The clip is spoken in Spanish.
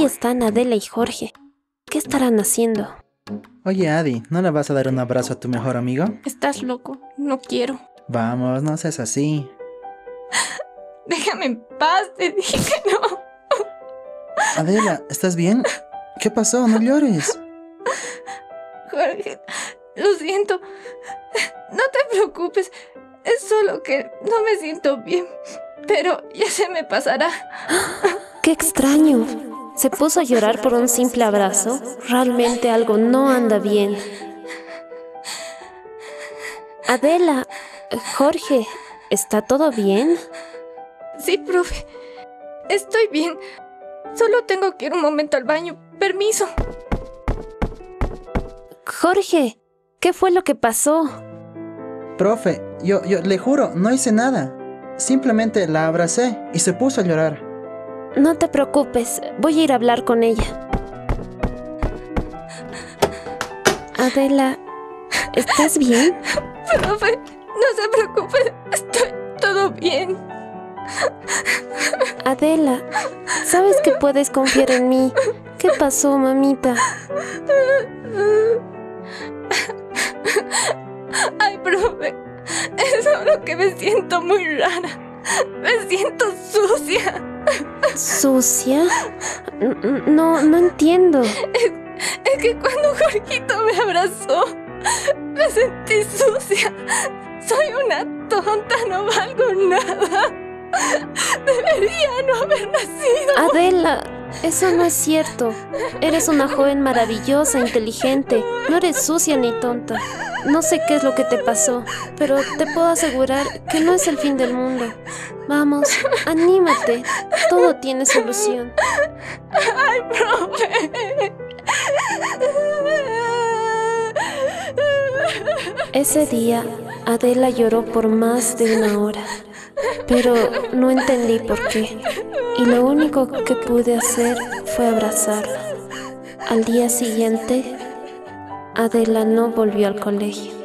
Ahí están Adela y Jorge. ¿Qué estarán haciendo? Oye, Adi, ¿no le vas a dar un abrazo a tu mejor amigo? Estás loco, no quiero. Vamos, no seas así. Déjame en paz, te dije que no. Adela, ¿estás bien? ¿Qué pasó? No llores. Jorge, lo siento. No te preocupes. Es solo que no me siento bien. Pero ya se me pasará. ¡Qué extraño! ¿Se puso a llorar por un simple abrazo? Realmente algo no anda bien. Adela, Jorge, ¿está todo bien? Sí, profe. Estoy bien. Solo tengo que ir un momento al baño. Permiso. Jorge, ¿qué fue lo que pasó? Profe, yo le juro, no hice nada. Simplemente la abracé y se puso a llorar. No te preocupes, voy a ir a hablar con ella. Adela, ¿estás bien? Profe, no se preocupe. Estoy todo bien. Adela, sabes que puedes confiar en mí. ¿Qué pasó, mamita? Ay, profe. Es solo que me siento muy rara. Me siento sucia. ¿Sucia? No entiendo. Es que cuando Jorgito me abrazó, me sentí sucia. Soy una tonta, no valgo nada. Debería no haber nacido. Adela, eso no es cierto. Eres una joven maravillosa, inteligente. No eres sucia ni tonta. No sé qué es lo que te pasó, pero te puedo asegurar que no es el fin del mundo. Vamos, anímate. Todo tiene solución. Ay, profe. Ese día, Adela lloró por más de una hora, pero no entendí por qué. Y lo único que pude hacer fue abrazarla. Al día siguiente, Adela no volvió al colegio.